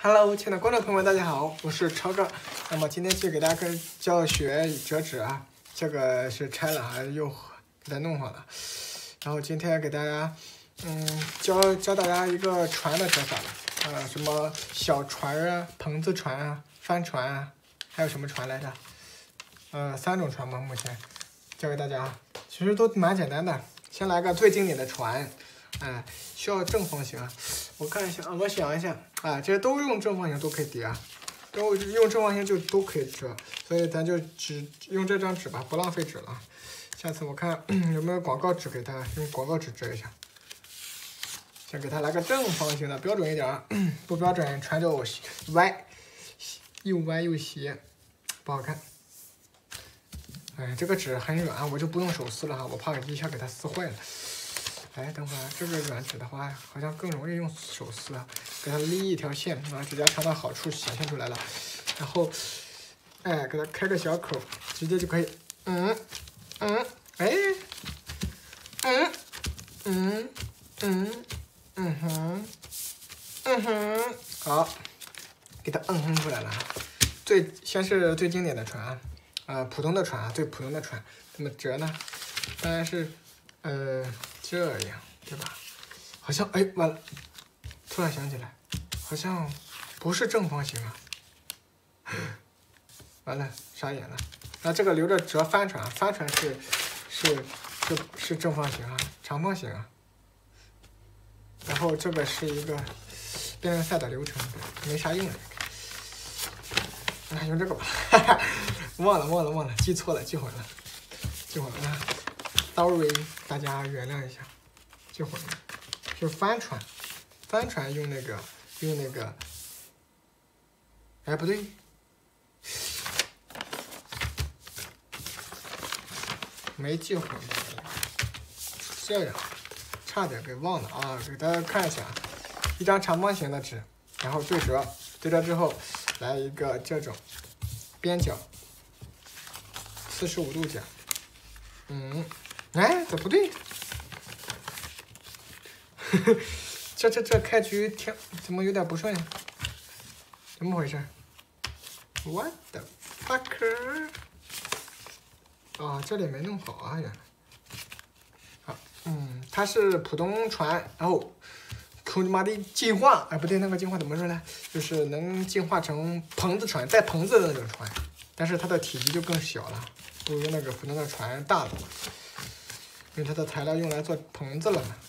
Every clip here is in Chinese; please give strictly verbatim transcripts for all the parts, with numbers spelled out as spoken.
Hello， 亲爱的观众朋友们，大家好，我是超哥。那么今天去给大家教学折纸啊，这个是拆了啊，又给它弄好了。然后今天给大家，嗯，教教大家一个船的折法了。呃，什么小船啊、棚子船啊、帆船啊，还有什么船来着？呃，三种船嘛，目前教给大家，其实都蛮简单的。先来个最经典的船。哎，需要正方形啊！我看一下啊，我想一下啊，这些都用正方形都可以叠啊，都用正方形就都可以折，所以咱就只用这张纸吧，不浪费纸了。下次我看有没有广告纸给他用广告纸折一下。先给他来个正方形的，标准一点啊，不标准船就歪，又歪又斜，不好看。哎，这个纸很软，我就不用手撕了哈，我怕一下给它撕坏了。哎，等会儿这个软纸的话，好像更容易用手撕啊，给它立一条线啊，指甲长的好处显现出来了。然后，哎，给它开个小口，直接就可以，嗯嗯，哎，嗯嗯嗯嗯哼，嗯哼，好，给它嗯哼出来了。最先是最经典的船啊，呃，普通的船啊，最普通的船，怎么折呢？当然是，呃。这样对吧？好像哎，完了！突然想起来，好像不是正方形啊！完了，傻眼了。那这个留着折帆船，帆船是是是是正方形啊，长方形啊。然后这个是一个辩论赛的流程，没啥用的。那用这个吧，哈哈，忘了忘了忘了，记错了，记混了，记混了。Sorry， 大家原谅一下，记混了，就帆船，帆船用那个用那个，哎不对，没记混，这样，差点给忘了啊！给大家看一下，一张长方形的纸，然后对折，对折之后来一个这种边角，四十五度角，嗯。哎，这不对，这这这开局挺怎么有点不顺呀？怎么回事 ？What the fuck？ 啊，这里没弄好啊，原来。好，嗯，它是普通船，然后空他妈的进化，哎，不对，那个进化怎么说呢？就是能进化成棚子船，带棚子的那种船，但是它的体积就更小了，不如那个普通的船大了。因为它的材料用来做棚子了嘛，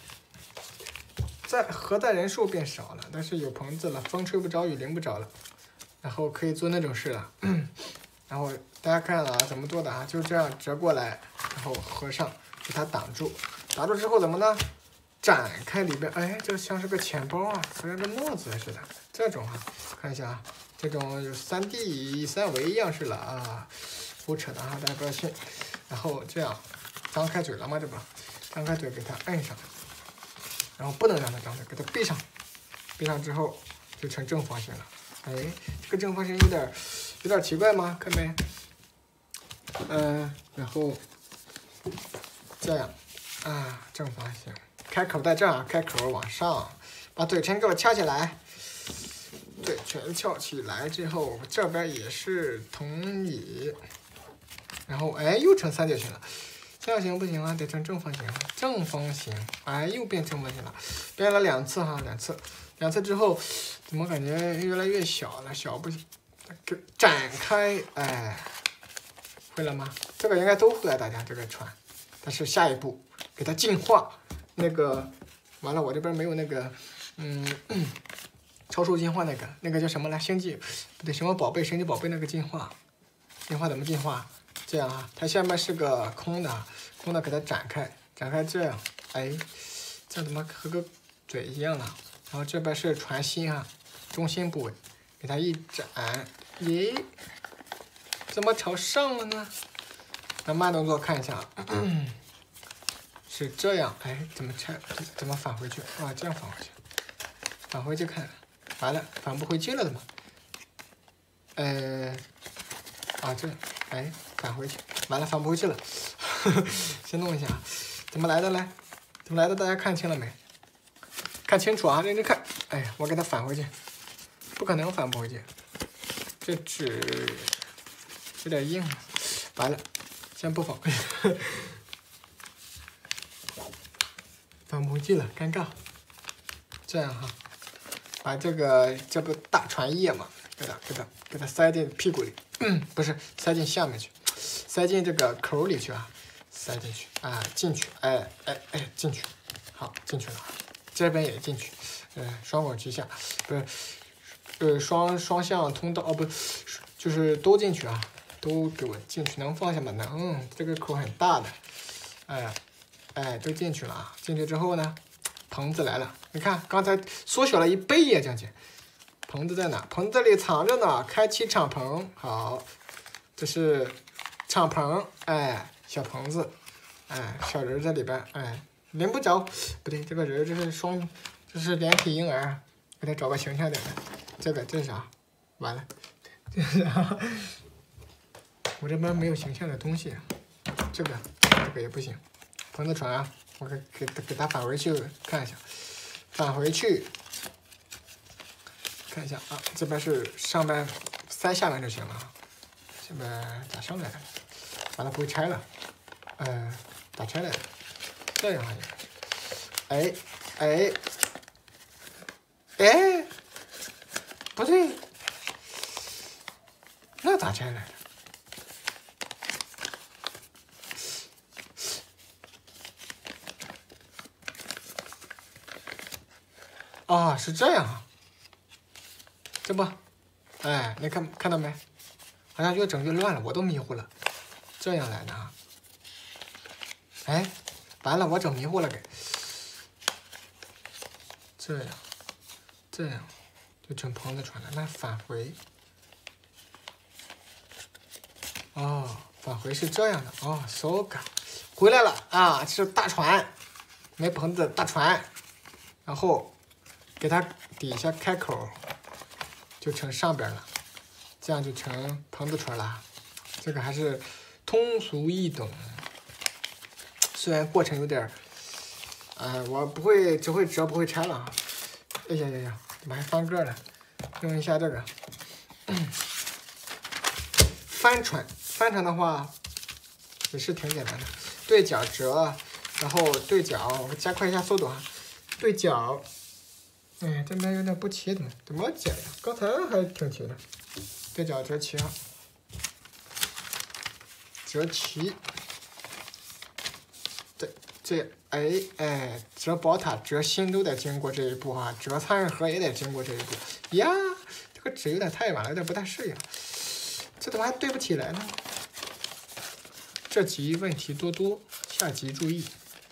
在核载人数变少了，但是有棚子了，风吹不着，雨淋不着了，然后可以做那种事了。然后大家看了啊，怎么做的啊？就这样折过来，然后合上，给它挡住，挡住之后怎么呢？展开里边，哎，这像是个钱包啊，好像个墨子似的。这种啊，看一下啊，这种有三 D 三维样式了啊，胡扯的啊，大家不要信。然后这样。张开嘴了吗？这不，张开嘴给它摁上，然后不能让它张嘴，给它闭上，闭上之后就成正方形了。哎，这个正方形有点有点奇怪吗？看没？嗯、呃，然后这样啊，正方形，开口在这儿，开口往上，把嘴唇给我翘起来，嘴唇翘起来之后，这边也是同理，然后哎，又成三角形了。三角形不行啊，得成正方形。正方形，哎，又变正方形了，变了两次哈，两次，两次之后，怎么感觉越来越小了？小不行，给展开，哎，会了吗？这个应该都会了，大家这个船。但是下一步给它进化，那个完了，我这边没有那个，嗯，超兽进化那个，那个叫什么来？星际不对，什么宝贝？神奇宝贝那个进化，进化怎么进化？这样啊，它下面是个空的，空的给它展开，展开这样，哎，这怎么和个嘴一样了？然后这边是船心啊，中心部位，给它一展，咦，怎么朝上了呢？那慢动作看一下，嗯、是这样，哎，怎么拆？怎么返回去？啊，这样返回去，返回去看，完了，返不回去了的嘛？呃，啊这，哎。返回去，完了返不回去了，呵呵，先弄一下，怎么来的来？怎么来的？大家看清了没？看清楚啊，认真看。哎呀，我给它返回去， 不可能翻不回去。这纸有点硬，完了，先不放，翻不回去了，尴尬。这样哈，把这个这不大船叶嘛，给它给它给它塞进屁股里，嗯，不是塞进下面去，塞进这个口里去啊，塞进去啊，进去，哎哎哎，进去，好进去了，这边也进去，呃，双管齐下，不是，呃，双双向通道，哦不，就是都进去啊，都给我进去，能放下吗？能，嗯，这个口很大的，哎哎，都进去了啊，进去之后呢？棚子来了，你看刚才缩小了一倍呀，将近。棚子在哪？棚子里藏着呢。开启敞篷，好，这是敞篷，哎，小棚子，哎，小人在里边，哎，拎不着，不对，这个人这是双，这是连体婴儿，给他找个形象点的。这个这是啥？完了，这是啥？我这边没有形象的东西，这个这个也不行，棚子船啊。我给给给它返回去看一下，返回去看一下啊，这边是上边塞下来就行了，这边咋上来的？完了不会拆了，呃，咋拆来的？这样应该是，哎哎哎，不对，那咋拆来的？啊，是这样啊，这不，哎，你看看到没？好像越整越乱了，我都迷糊了。这样来的啊，哎，完了，我整迷糊了给。这样，这样，就成棚子船了。那返回，哦，返回是这样的哦，so ga，回来了啊，这是大船，没棚子大船，然后。给它底下开口，就成上边了，这样就成棚子船了。这个还是通俗易懂，虽然过程有点，呃，我不会，只会折不会拆了啊。哎呀呀呀，怎么还翻个了？用一下这个，嗯、帆船，帆船的话也是挺简单的，对角折，然后对角，我加快一下速度啊，对角。哎，这边有点不齐，怎么怎么解呀？刚才还挺齐的。对角折齐啊，折齐。这这哎哎，折宝塔、折心都得经过这一步啊，折苍蝇盒也得经过这一步。呀，这个纸有点太软了，有点不太适应。这怎么还对不起来呢？这集问题多多，下集注意。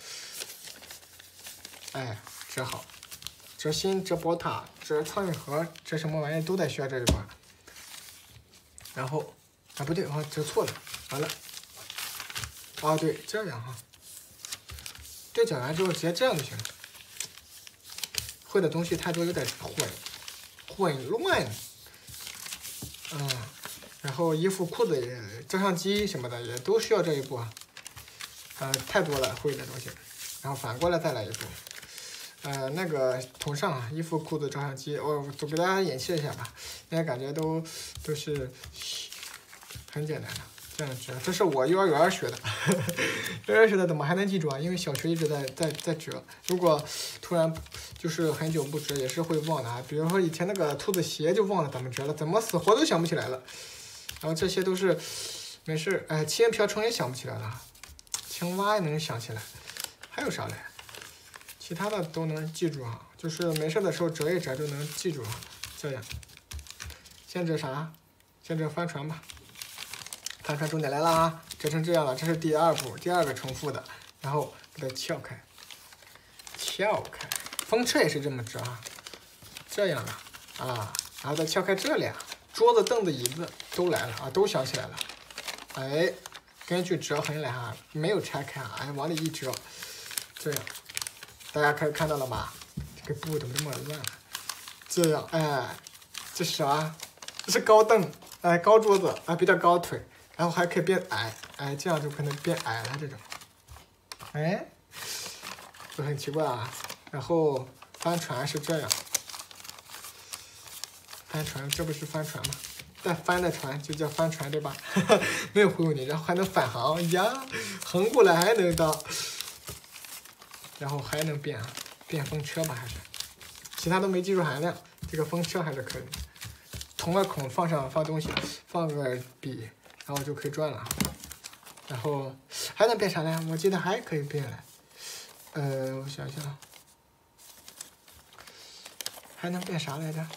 哎，折好。折心、折宝塔、折苍蝇盒、折什么玩意都得需要这一块。然后，啊不对，啊折错了，完了。啊对，这样哈。对角完之后直接这样就行了。会的东西太多，有点混混乱。嗯，然后衣服、裤子也、照相机什么的也都需要这一步啊。呃，太多了会的东西，然后反过来再来一步。呃，那个同上啊，衣服、裤子、照相机，我我给大家演示一下吧，大家感觉都都是很简单的，这样折。这是我幼儿园学的，幼儿园学的怎么还能记住啊？因为小学一直在在在折，如果突然就是很久不折，也是会忘的啊。比如说以前那个兔子鞋就忘了怎么折了，怎么死活都想不起来了。然后这些都是没事，哎，七叶瓢虫也想不起来了，青蛙也能想起来，还有啥嘞？其他的都能记住啊，就是没事的时候折一折就能记住啊。这样，先折啥？先折帆船吧。帆船重点来了啊，折成这样了，这是第二步，第二个重复的，然后给它撬开，撬开。风车也是这么折啊，这样了啊，然后再撬开这俩，桌子、凳子、椅子都来了啊，都想起来了。哎，根据折痕来哈，没有拆开啊，哎，往里一折，这样。大家可以看到了吧？这个布怎么这么乱？这样，哎，这是啥？这是高凳，哎，高桌子，哎，比较高腿，然后还可以变矮，哎，这样就可能变矮了这种。哎，就很奇怪啊。然后帆船是这样， 帆船，这不是帆船吗？带帆的船就叫帆船，对吧？没有忽悠你，然后还能返航呀，横过来还能当，然后还能变变风车吧？还是其他都没技术含量，这个风车还是可以。同个孔放上放东西，放个笔，然后就可以转了。然后还能变啥呢？我记得还可以变嘞。呃，我想想，还能变啥来着？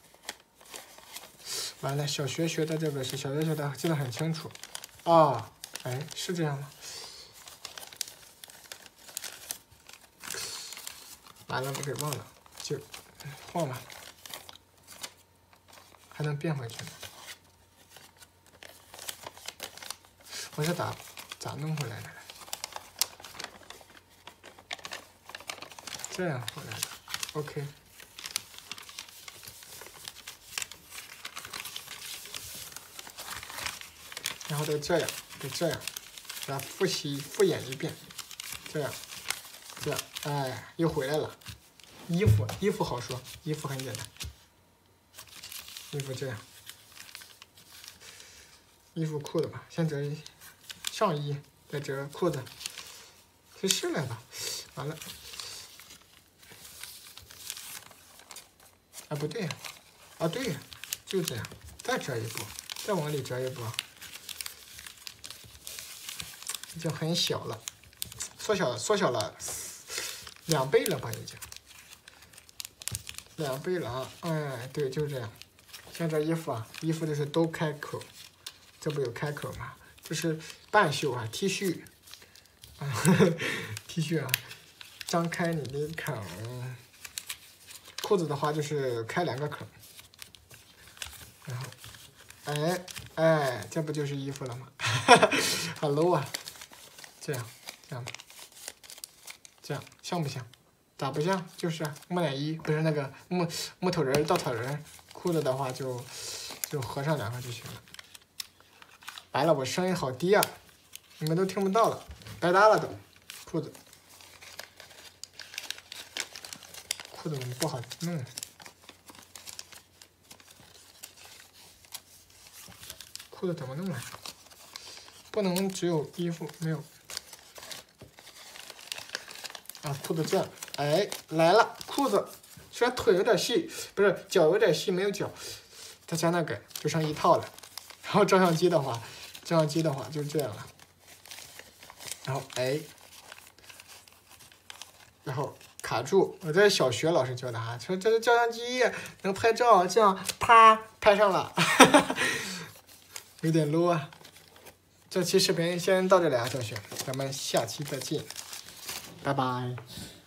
完了，小学学的这个是小学学的，记得很清楚。啊，哎，是这样吗？完了，我给忘了，就晃吧。还能变回去呢。我是咋咋弄回来的？这样回来的 ，OK。然后再这样，再这样，给它复习复演一遍，这样，这样，哎，又回来了。衣服，衣服好说，衣服很简单。衣服这样，衣服裤子吧，先折上衣，再折裤子，去试来吧。完了，啊不对呀，啊对呀，就这样，再折一步，再往里折一步。已经很小了，缩小缩小了两倍了吧，已经两倍了啊！哎，对，就是这样。像这衣服啊，衣服就是都开口，这不有开口吗？这是半袖啊 ，T 恤啊，T 恤啊，张开你的口。裤子的话就是开两个口，然后，哎哎，这不就是衣服了吗？好 low 啊！这样，这样，这样像不像？咋不像？就是啊，木乃伊不是那个木木头人、稻草人，裤子的话就就合上两个就行了。完了，我声音好低啊，你们都听不到了，白搭了都。裤子，裤子怎么不好弄？裤子怎么弄来？不能只有衣服没有。啊，裤子这样，哎，来了，裤子虽然腿有点细，不是脚有点细，没有脚，再加那个就剩一套了。然后照相机的话，照相机的话就这样了。然后哎，然后卡住，我这是小学老师教的哈，说这是照相机能拍照，这样啪拍上了，有点 low 啊。这期视频先到这里啊，同学，咱们下期再见。拜拜。